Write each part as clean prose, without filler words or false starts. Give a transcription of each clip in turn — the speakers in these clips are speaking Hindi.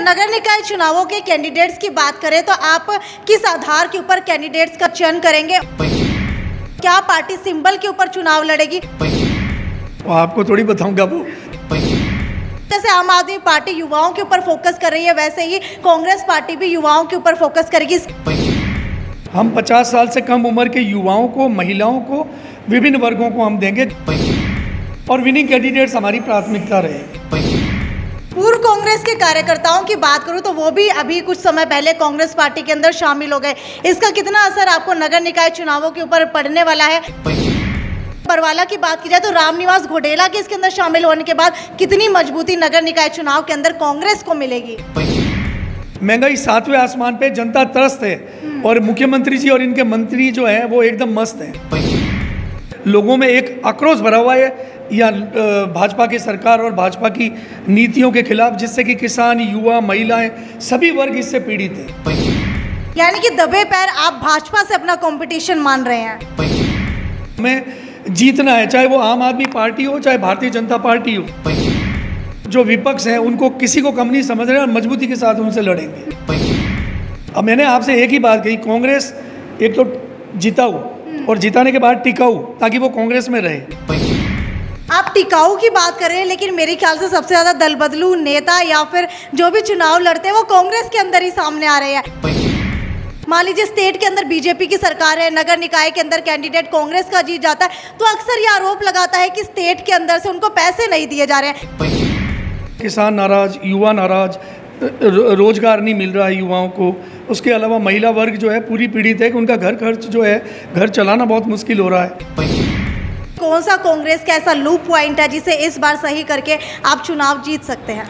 नगर निकाय चुनावों के कैंडिडेट्स की बात करें तो आप किस आधार के ऊपर कैंडिडेट्स का चयन करेंगे? क्या पार्टी सिंबल के ऊपर चुनाव लड़ेगी? आपको थोड़ी बताऊंगा वो। जैसे आम आदमी पार्टी युवाओं के ऊपर फोकस कर रही है, वैसे ही कांग्रेस पार्टी भी युवाओं के ऊपर फोकस करेगी। हम 50 साल से कम उम्र के युवाओं को, महिलाओं को, विभिन्न वर्गों को हम देंगे और विनिंग कैंडिडेट्स हमारी प्राथमिकता रहेगी। पूर्व कांग्रेस के कार्यकर्ताओं की बात करूं तो वो भी अभी कुछ समय पहले कांग्रेस पार्टी के अंदर शामिल हो गए। इसका कितना असर आपको नगर निकाय चुनावों के ऊपर पड़ने वाला है? बरवाला की बात की जाए तो रामनिवास घोडेला के इसके अंदर शामिल होने के बाद कितनी मजबूती नगर निकाय चुनाव के अंदर कांग्रेस को मिलेगी? महंगाई 7वें आसमान पे, जनता त्रस्त है और मुख्यमंत्री जी और इनके मंत्री जो हैं वो एकदम मस्त हैं। लोगों में एक आक्रोश भरा हुआ है या भाजपा की सरकार और भाजपा की नीतियों के खिलाफ, जिससे कि किसान, युवा, महिलाएं सभी वर्ग इससे पीड़ित हैं। यानी कि दबे पैर आप भाजपा से अपना कंपटीशन मान रहे हैं? हमें जीतना है, चाहे वो आम आदमी पार्टी हो, चाहे भारतीय जनता पार्टी हो। जो विपक्ष हैं उनको किसी को कम नहीं समझ रहे और मजबूती के साथ उनसे लड़ेंगे। अब मैंने आपसे एक ही बात कही, कांग्रेस एक तो जिताऊ और जिताने के बाद टिकाऊ, ताकि वो कांग्रेस में रहे। आप टिकाऊ की बात कर रहे हैं, लेकिन मेरे ख्याल से सबसे ज़्यादा दल बदलू नेता या फिर जो भी चुनाव लड़ते हैं वो कांग्रेस के अंदर ही सामने आ रहे हैं। मान लीजिए स्टेट के अंदर बीजेपी की सरकार है, नगर निकाय के अंदर कैंडिडेट कांग्रेस का जीत जाता है, तो अक्सर ये आरोप लगाता है कि स्टेट के अंदर से उनको पैसे नहीं दिए जा रहे हैं। किसान नाराज, युवा नाराज, रोजगार नहीं मिल रहा है युवाओं को। उसके अलावा महिला वर्ग जो है पूरी पीड़ित है कि उनका घर खर्च जो है, घर चलाना बहुत मुश्किल हो रहा है। कौन सा कांग्रेस का ऐसा लूप पॉइंट है जिसे इस बार सही करके आप चुनाव जीत सकते हैं?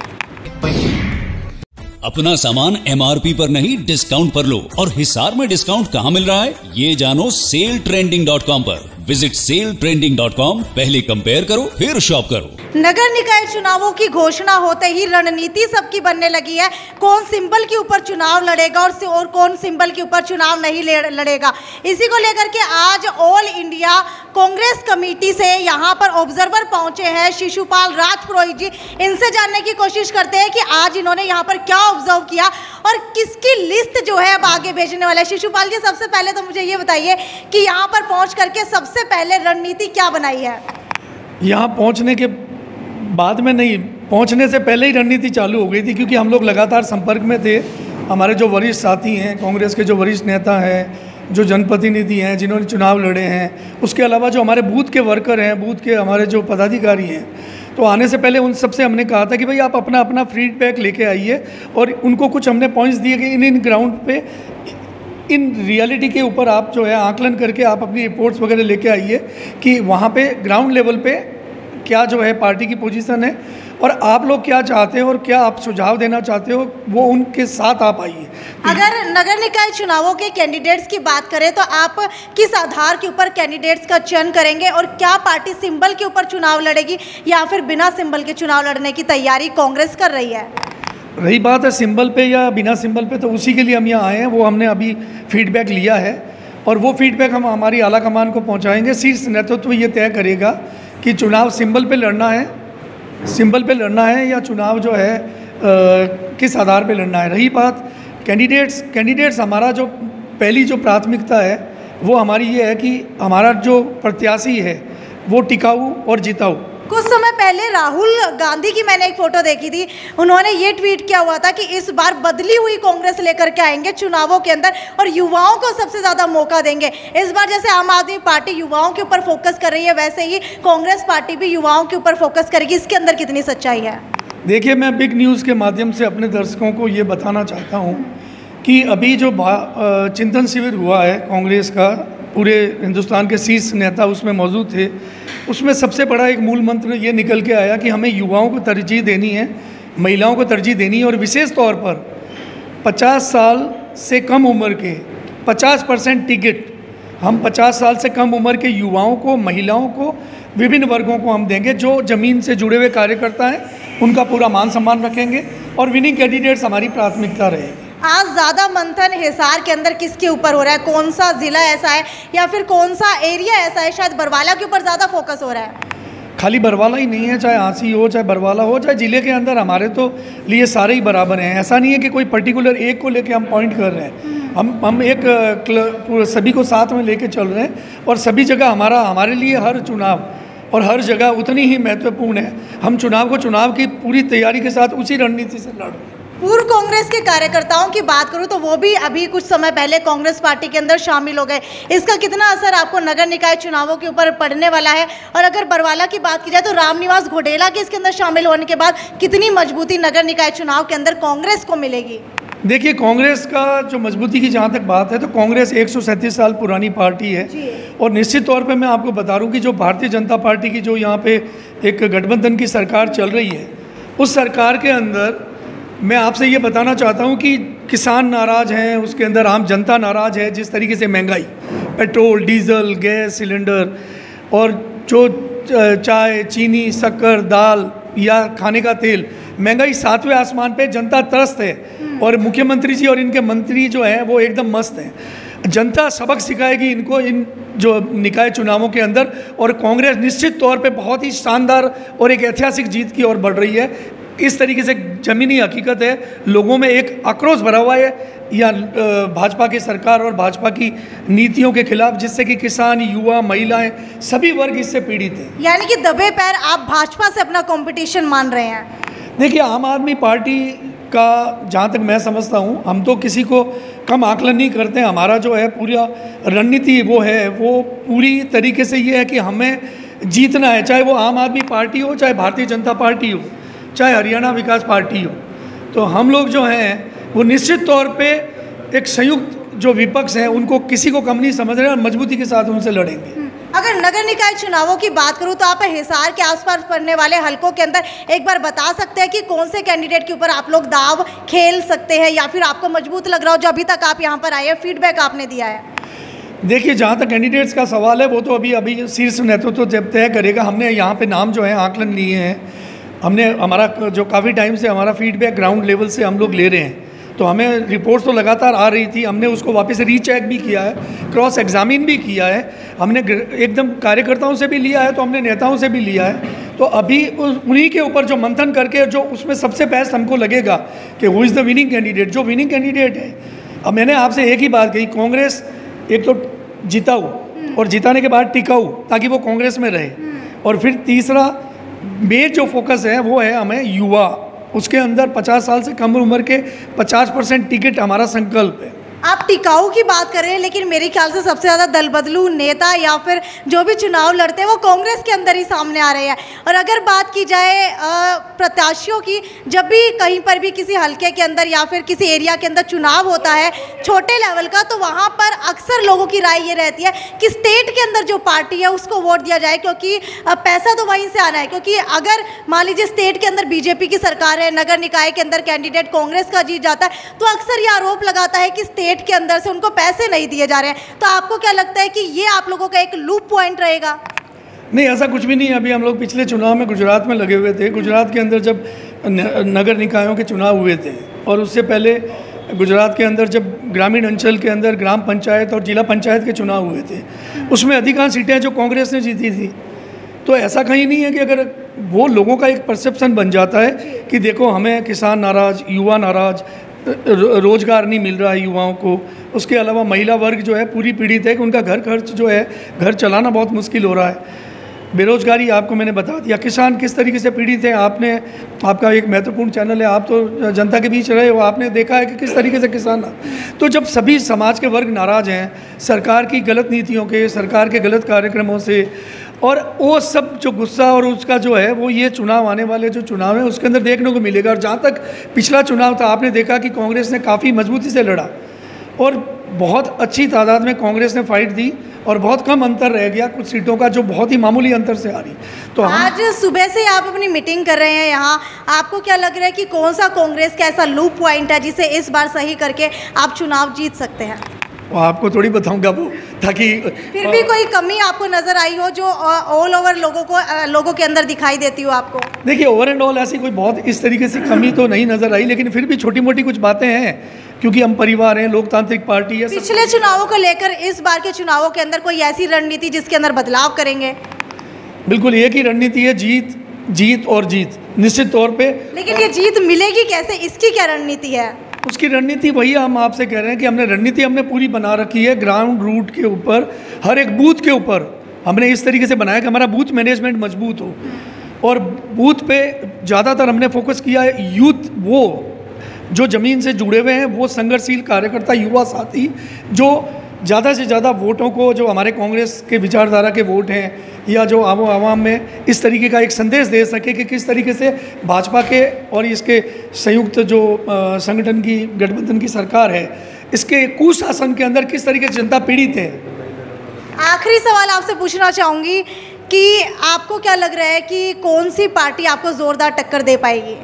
अपना सामान MRP पर नहीं, डिस्काउंट पर लो। और हिसार में डिस्काउंट कहाँ मिल रहा है ये जानो सेलट्रेंडिंग.com पर। विजिट सेलट्रेंडिंग.com। पहले कंपेयर करो फिर शॉप करो। नगर निकाय चुनावों की घोषणा होते ही रणनीति सबकी बनने लगी है। कौन सिंबल के ऊपर चुनाव लड़ेगा और कौन सिंबल के ऊपर चुनाव नहीं लड़ेगा। इसी को लेकर के आज ऑल इंडिया कांग्रेस कमेटी से यहाँ पर ऑब्जर्वर पहुंचे हैं शिशुपाल राजपुरोहित जी। इनसे जानने की कोशिश करते हैं कि आज इन्होंने यहाँ पर क्या ऑब्जर्व किया और किसकी लिस्ट जो है अब आगे भेजने वाला है। शिशुपाल जी, सबसे पहले तो मुझे ये बताइए कि यहाँ पर पहुँच करके सबसे पहले रणनीति क्या बनाई है? यहाँ पहुँचने के बाद में नहीं, पहुँचने से पहले ही रणनीति चालू हो गई थी, क्योंकि हम लोग लगातार संपर्क में थे। हमारे जो वरिष्ठ साथी हैं, कांग्रेस के जो वरिष्ठ नेता हैं, जो जनप्रतिनिधि हैं जिन्होंने चुनाव लड़े हैं, उसके अलावा जो हमारे बूथ के वर्कर हैं, बूथ के हमारे जो पदाधिकारी हैं, तो आने से पहले उन सबसे हमने कहा था कि भाई आप अपना अपना फीडबैक लेके आइए। और उनको कुछ हमने पॉइंट्स दिए कि इन ग्राउंड पे, इन रियलिटी के ऊपर आप जो है आकलन करके आप अपनी रिपोर्ट्स वगैरह लेके आइए कि वहाँ पे ग्राउंड लेवल पे क्या जो है पार्टी की पोजीशन है और आप लोग क्या चाहते हो और क्या आप सुझाव देना चाहते हो, वो उनके साथ आप आइए। अगर नगर निकाय चुनावों के कैंडिडेट्स की बात करें तो आप किस आधार के ऊपर कैंडिडेट्स का चयन करेंगे और क्या पार्टी सिंबल के ऊपर चुनाव लड़ेगी या फिर बिना सिंबल के चुनाव लड़ने की तैयारी कांग्रेस कर रही है? रही बात है सिंबल पे या बिना सिंबल पे, तो उसी के लिए हम यहाँ आए हैं। वो हमने अभी फीडबैक लिया है और वो फीडबैक हम हमारी आला कमान को पहुँचाएंगे। शीर्ष नेतृत्व ये तय करेगा कि चुनाव सिंबल पे लड़ना है या चुनाव जो है किस आधार पे लड़ना है। रही बात कैंडिडेट्स हमारा जो पहली जो प्राथमिकता है वो हमारी ये है कि हमारा जो प्रत्याशी है वो टिकाऊ और जिताऊ। कुछ समय पहले राहुल गांधी की मैंने एक फोटो देखी थी, उन्होंने ये ट्वीट किया हुआ था कि इस बार बदली हुई कांग्रेस लेकर के आएंगे चुनावों के अंदर और युवाओं को सबसे ज़्यादा मौका देंगे। इस बार जैसे आम आदमी पार्टी युवाओं के ऊपर फोकस कर रही है, वैसे ही कांग्रेस पार्टी भी युवाओं के ऊपर फोकस करेगी। इसके अंदर कितनी सच्चाई है? देखिए, मैं बिग न्यूज़ के माध्यम से अपने दर्शकों को ये बताना चाहता हूँ कि अभी जो चिंतन शिविर हुआ है कांग्रेस का, पूरे हिंदुस्तान के शीर्ष नेता उसमें मौजूद थे। उसमें सबसे बड़ा एक मूल मंत्र ये निकल के आया कि हमें युवाओं को तरजीह देनी है, महिलाओं को तरजीह देनी है और विशेष तौर पर 50 साल से कम उम्र के 50% टिकट हम 50 साल से कम उम्र के युवाओं को, महिलाओं को, विभिन्न वर्गों को हम देंगे। जो ज़मीन से जुड़े हुए कार्यकर्ता हैं उनका पूरा मान सम्मान रखेंगे और विनिंग कैंडिडेट्स हमारी प्राथमिकता रहेगी। आज ज़्यादा मंथन हिसार के अंदर किसके ऊपर हो रहा है? कौन सा ज़िला ऐसा है या फिर कौन सा एरिया ऐसा है? शायद बरवाला के ऊपर ज़्यादा फोकस हो रहा है। खाली बरवाला ही नहीं है, चाहे आंसी हो, चाहे बरवाला हो, चाहे ज़िले के अंदर हमारे तो लिए सारे ही बराबर हैं। ऐसा नहीं है कि कोई पर्टिकुलर एक को लेके हम पॉइंट कर रहे हैं। हम एक सभी को साथ में लेके चल रहे हैं और सभी जगह हमारे लिए हर चुनाव और हर जगह उतनी ही महत्वपूर्ण है। हम चुनाव की पूरी तैयारी के साथ उसी रणनीति से लड़ रहे हैं। पूर्व कांग्रेस के कार्यकर्ताओं की बात करूं तो वो भी अभी कुछ समय पहले कांग्रेस पार्टी के अंदर शामिल हो गए। इसका कितना असर आपको नगर निकाय चुनावों के ऊपर पड़ने वाला है? और अगर बरवाला की बात की जाए तो रामनिवास घोडेला के इसके अंदर शामिल होने के बाद कितनी मजबूती नगर निकाय चुनाव के अंदर कांग्रेस को मिलेगी? देखिए, कांग्रेस का जो मजबूती की जहाँ तक बात है तो कांग्रेस 137 साल पुरानी पार्टी है और निश्चित तौर पे मैं आपको बता दूं कि जो भारतीय जनता पार्टी की जो यहाँ पे एक गठबंधन की सरकार चल रही है, उस सरकार के अंदर मैं आपसे ये बताना चाहता हूँ कि किसान नाराज़ हैं, उसके अंदर आम जनता नाराज़ है। जिस तरीके से महंगाई, पेट्रोल, डीजल, गैस सिलेंडर और जो चाय, चीनी, शक्कर, दाल या खाने का तेल, महंगाई 7वें आसमान पे, जनता त्रस्त है और मुख्यमंत्री जी और इनके मंत्री जो हैं वो एकदम मस्त हैं। जनता सबक सिखाएगी इनको इन जो निकाय चुनावों के अंदर, और कांग्रेस निश्चित तौर पे बहुत ही शानदार और एक ऐतिहासिक जीत की ओर बढ़ रही है। इस तरीके से ज़मीनी हकीकत है, लोगों में एक आक्रोश भरा हुआ है या भाजपा की सरकार और भाजपा की नीतियों के खिलाफ, जिससे कि किसान, युवा, महिलाएं सभी वर्ग इससे पीड़ित हैं। यानी कि दबे पैर आप भाजपा से अपना कंपटीशन मान रहे हैं? देखिए, आम आदमी पार्टी का जहाँ तक मैं समझता हूँ, हम तो किसी को कम आकलन नहीं करते हैं। हमारा जो है पूरा रणनीति वो पूरी तरीके से ये है कि हमें जीतना है, चाहे वो आम आदमी पार्टी हो, चाहे भारतीय जनता पार्टी हो, चाहे हरियाणा विकास पार्टी हो। तो हम लोग जो हैं वो निश्चित तौर पे एक संयुक्त जो विपक्ष हैं उनको किसी को कम नहीं समझ रहे और मजबूती के साथ उनसे लड़ेंगे। अगर नगर निकाय चुनावों की बात करूं तो आप हिसार के आसपास पड़ने वाले हलकों के अंदर एक बार बता सकते हैं कि कौन से कैंडिडेट के ऊपर आप लोग दाव खेल सकते हैं या फिर आपको मजबूत लग रहा हो जो अभी तक आप यहाँ पर आए हैं, फीडबैक आपने दिया है? देखिए, जहाँ तक कैंडिडेट्स का सवाल है वो तो अभी शीर्ष नेतृत्व जब तय करेगा। हमने यहाँ पे नाम जो है आकलन लिए हैं, हमने हमारा जो काफ़ी टाइम से हमारा फीडबैक ग्राउंड लेवल से हम लोग ले रहे हैं, तो हमें रिपोर्ट्स तो लगातार आ रही थी। हमने उसको वापस रीचेक भी किया है, क्रॉस एग्जामिन भी किया है, हमने एकदम कार्यकर्ताओं से भी लिया है, तो हमने नेताओं से भी लिया है। तो अभी उन्हीं के ऊपर जो मंथन करके जो उसमें सबसे बेस्ट हमको लगेगा कि who is the winning candidate, जो विनिंग कैंडिडेट है। अब मैंने आपसे एक ही बात कही, कांग्रेस एक तो जिताऊ और जिताने के बाद टिकाऊ, ताकि वो कांग्रेस में रहे, और फिर तीसरा मेन जो फोकस है वो है हमें युवा, उसके अंदर 50 साल से कम उम्र के 50% टिकट हमारा संकल्प है। आप टिकाऊ की बात कर रहे हैं, लेकिन मेरे ख्याल से सबसे ज़्यादा दल बदलू नेता या फिर जो भी चुनाव लड़ते हैं वो कांग्रेस के अंदर ही सामने आ रहे हैं। और अगर बात की जाए प्रत्याशियों की, जब भी कहीं पर भी किसी हलके के अंदर या फिर किसी एरिया के अंदर चुनाव होता है छोटे लेवल का, तो वहाँ पर अक्सर लोगों की राय ये रहती है कि स्टेट के अंदर जो पार्टी है उसको वोट दिया जाए, क्योंकि पैसा तो वहीं से आना है। क्योंकि अगर मान लीजिए स्टेट के अंदर बीजेपी की सरकार है, नगर निकाय के अंदर कैंडिडेट कांग्रेस का जीत जाता है, तो अक्सर ये आरोप लगाता है कि स्टेट के अंदर से उनको पैसे नहीं दिए जा रहे हैं। तो आपको क्या लगता है कि ये आप लोगों का एक लूप पॉइंट रहेगा? नहीं, ऐसा कुछ भी नहीं है। अभी हम लोग पिछले चुनाव में गुजरात में लगे हुए थे। गुजरात के अंदर जब नगर निकायों के चुनाव हुए थे और उससे पहले गुजरात के अंदर जब ग्रामीण अंचल के अंदर ग्राम पंचायत और जिला पंचायत के चुनाव हुए थे, उसमें अधिकांश सीटें जो कांग्रेस ने जीती थी। तो ऐसा कहीं नहीं है कि अगर वो लोगों का एक परसेप्शन बन जाता है कि देखो हमें किसान नाराज़, युवा नाराज़, रोज़गार नहीं मिल रहा है युवाओं को, उसके अलावा महिला वर्ग जो है पूरी पीड़ित है कि उनका घर खर्च जो है घर चलाना बहुत मुश्किल हो रहा है, बेरोज़गारी आपको मैंने बता दिया, किसान किस तरीके से पीड़ित है। आपका एक महत्वपूर्ण चैनल है, आप तो जनता के बीच रहे हो, आपने देखा है कि किस तरीके से किसान। तो जब सभी समाज के वर्ग नाराज़ हैं सरकार की गलत नीतियों के, सरकार के गलत कार्यक्रमों से, और वो सब जो गुस्सा और उसका जो है वो ये चुनाव आने वाले जो चुनाव है उसके अंदर देखने को मिलेगा। और जहाँ तक पिछला चुनाव था, आपने देखा कि कांग्रेस ने काफ़ी मजबूती से लड़ा और बहुत अच्छी तादाद में कांग्रेस ने फाइट दी और बहुत कम अंतर रह गया कुछ सीटों का, जो बहुत ही मामूली अंतर से आ रही। तो आज सुबह से आप अपनी मीटिंग कर रहे हैं यहाँ, आपको क्या लग रहा है कि कौन सा कांग्रेस का ऐसा लूप पॉइंट है जिसे इस बार सही करके आप चुनाव जीत सकते हैं? वो आपको थोड़ी बताऊंगा वो, ताकि फिर भी कोई कमी आपको नज़र आई हो जो ऑल ओवर लोगों के अंदर दिखाई देती हो आपको? देखिए, ओवर एंड ऑल ऐसी कोई बहुत इस तरीके से कमी तो नहीं नज़र आई, लेकिन फिर भी छोटी मोटी कुछ बातें हैं, क्योंकि हम परिवार हैं, लोकतांत्रिक पार्टी है। पिछले चुनावों को लेकर इस बार के चुनावों के अंदर कोई ऐसी रणनीति जिसके अंदर बदलाव करेंगे? बिल्कुल एक ही रणनीति है, जीत जीत और जीत, निश्चित तौर पे। लेकिन ये जीत मिलेगी कैसे, इसकी क्या रणनीति है? उसकी रणनीति वही हम आपसे कह रहे हैं कि हमने पूरी बना रखी है। ग्राउंड रूट के ऊपर, हर एक बूथ के ऊपर हमने इस तरीके से बनाया कि हमारा बूथ मैनेजमेंट मजबूत हो, और बूथ पे ज़्यादातर हमने फोकस किया है यूथ, वो जो ज़मीन से जुड़े हुए हैं, वो संघर्षशील कार्यकर्ता, युवा साथी, जो ज़्यादा से ज़्यादा वोटों को, जो हमारे कांग्रेस के विचारधारा के वोट हैं या जो आवाम में इस तरीके का एक संदेश दे सके कि किस तरीके से भाजपा के और इसके संयुक्त जो संगठन की, गठबंधन की सरकार है, इसके कुशासन के अंदर किस तरीके से जनता पीड़ित है। आखिरी सवाल आपसे पूछना चाहूँगी कि आपको क्या लग रहा है कि कौन सी पार्टी आपको ज़ोरदार टक्कर दे पाएगी?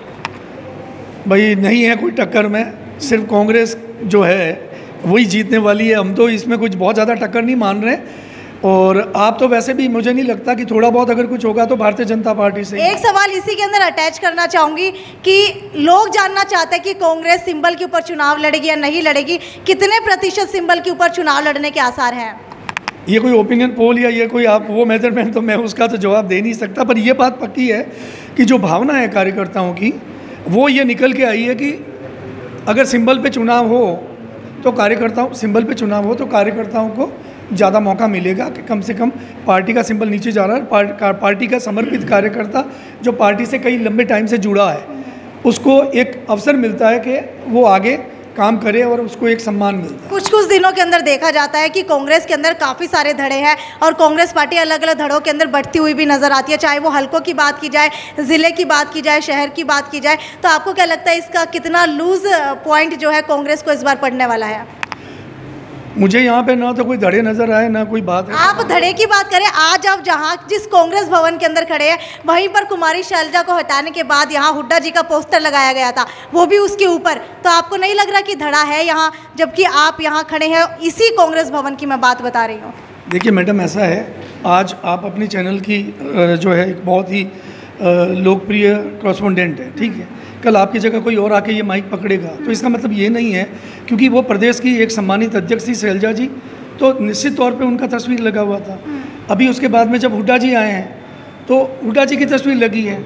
भाई नहीं है कोई टक्कर में, सिर्फ कांग्रेस जो है वही जीतने वाली है। हम तो इसमें कुछ बहुत ज़्यादा टक्कर नहीं मान रहे, और आप तो वैसे भी, मुझे नहीं लगता कि थोड़ा बहुत अगर कुछ होगा तो भारतीय जनता पार्टी से। एक सवाल इसी के अंदर अटैच करना चाहूँगी कि लोग जानना चाहते हैं कि कांग्रेस सिंबल के ऊपर चुनाव लड़ेगी या नहीं लड़ेगी, कितने प्रतिशत सिंबल के ऊपर चुनाव लड़ने के आसार हैं? ये कोई ओपिनियन पोल या ये कोई आप वो मेजरमेंट तो मैं उसका तो जवाब दे नहीं सकता, पर ये बात पक्की है कि जो भावना है कार्यकर्ताओं की, वो ये निकल के आई है कि अगर सिंबल पे चुनाव हो तो कार्यकर्ताओं को ज़्यादा मौका मिलेगा कि कम से कम पार्टी का सिंबल नीचे जा रहा है, पार्टी का समर्पित कार्यकर्ता जो पार्टी से कई लंबे टाइम से जुड़ा है, उसको एक अवसर मिलता है कि वो आगे काम करे और उसको एक सम्मान मिलता है। कुछ दिनों के अंदर देखा जाता है कि कांग्रेस के अंदर काफ़ी सारे धड़े हैं और कांग्रेस पार्टी अलग अलग धड़ों के अंदर बढ़ती हुई भी नजर आती है, चाहे वो हलकों की बात की जाए, ज़िले की बात की जाए, शहर की बात की जाए। तो आपको क्या लगता है इसका कितना लूज पॉइंट जो है कांग्रेस को इस बार पड़ने वाला है? मुझे यहाँ पे ना तो कोई धड़े नजर आए ना कोई बात है। आप धड़े की बात करें, आज आप जिस कांग्रेस भवन के अंदर खड़े हैं, वहीं पर कुमारी शैलजा को हटाने के बाद यहाँ हुड्डा जी का पोस्टर लगाया गया था, वो भी उसके ऊपर। तो आपको नहीं लग रहा कि धड़ा है यहाँ, जबकि आप यहाँ खड़े हैं, इसी कांग्रेस भवन की मैं बात बता रही हूँ। देखिए मैडम, ऐसा है, आज आप अपने चैनल की जो है एक बहुत ही लोकप्रिय कॉरेस्पोंडेंट है, ठीक है, कल आपकी जगह कोई और आके ये माइक पकड़ेगा तो इसका मतलब ये नहीं है क्योंकि वो प्रदेश की एक सम्मानित अध्यक्ष थी शैलजा जी, तो निश्चित तौर पे उनका तस्वीर लगा हुआ था। अभी उसके बाद में जब हुड्डा जी आए हैं तो हुड्डा जी की तस्वीर लगी है।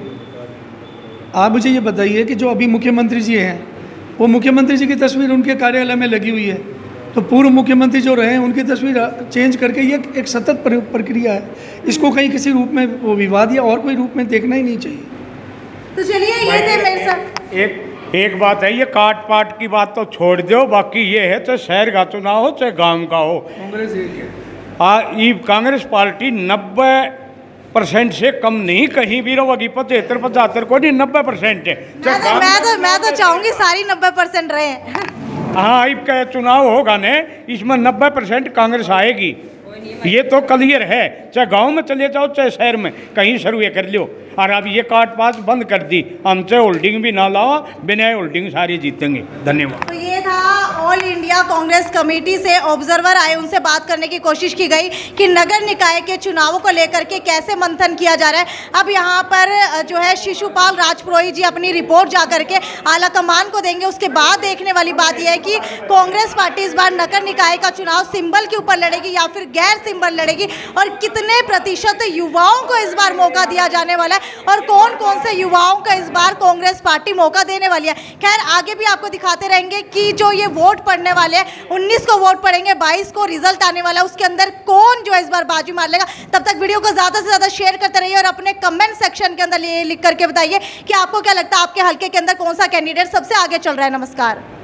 आप मुझे ये बताइए कि जो अभी मुख्यमंत्री जी हैं, वो मुख्यमंत्री जी की तस्वीर उनके कार्यालय में लगी हुई है, तो पूर्व मुख्यमंत्री जो रहे हैं उनकी तस्वीर चेंज करके ये एक सतत प्रक्रिया है, इसको कहीं किसी रूप में वो विवाद या और कोई रूप में देखना ही नहीं चाहिए। तो चलिए ये थे मेरे साथ एक बात है, ये काट पाट की बात तो छोड़ दो, बाकी ये है चाहे शहर का चुनाव हो चाहे गांव का हो, कांग्रेस एक है। ये कांग्रेस पार्टी 90% से कम नहीं कहीं भी रहेगी, 75-75 को नहीं, 90% है। मैं तो चाहूंगी सारी 90% रहे। हाँ, इब का चुनाव होगा ने, इसमें 90% कांग्रेस आएगी, ये तो क्लियर है। चाहे गांव में चले जाओ चाहे शहर में, कहीं सर्वे कर लो। और अब ये काट पाट बंद कर दी, हमसे होल्डिंग भी ना लाओ, बिना होल्डिंग सारी जीतेंगे। धन्यवाद। तो ये था ऑल इंडिया कांग्रेस कमेटी से ऑब्जर्वर आए, उनसे बात करने की कोशिश की गई कि नगर निकाय के चुनावों को लेकर के कैसे मंथन किया जा रहा है। अब यहाँ पर जो है शिशुपाल राजपुरोहित जी अपनी रिपोर्ट जा करके आला कमान को देंगे। उसके बाद देखने वाली बात यह है कि कांग्रेस पार्टी इस बार नगर निकाय का चुनाव सिंबल के ऊपर लड़ेगी या फिर गैर सिंबल लड़ेगी, और कितने प्रतिशत युवाओं को इस बार मौका दिया जाने वाला है, और कौन कौन से युवाओं का इस बार कांग्रेस पार्टी मौका देने वाली है। खैर, आगे भी आपको दिखाते रहेंगे कि जो ये वोट पड़ने वाले हैं, 19 को वोट पड़ेंगे, 22 को रिजल्ट आने वाला है, उसके अंदर कौन जो है इस बार बाजी मार लेगा। तब तक वीडियो को ज़्यादा से ज़्यादा शेयर करते रहिए और अपने कमेंट सेक्शन के अंदर ये लिख करके बताइए कि आपको क्या लगता है आपके हल्के के अंदर कौन सा कैंडिडेट सबसे आगे चल रहा है। नमस्कार।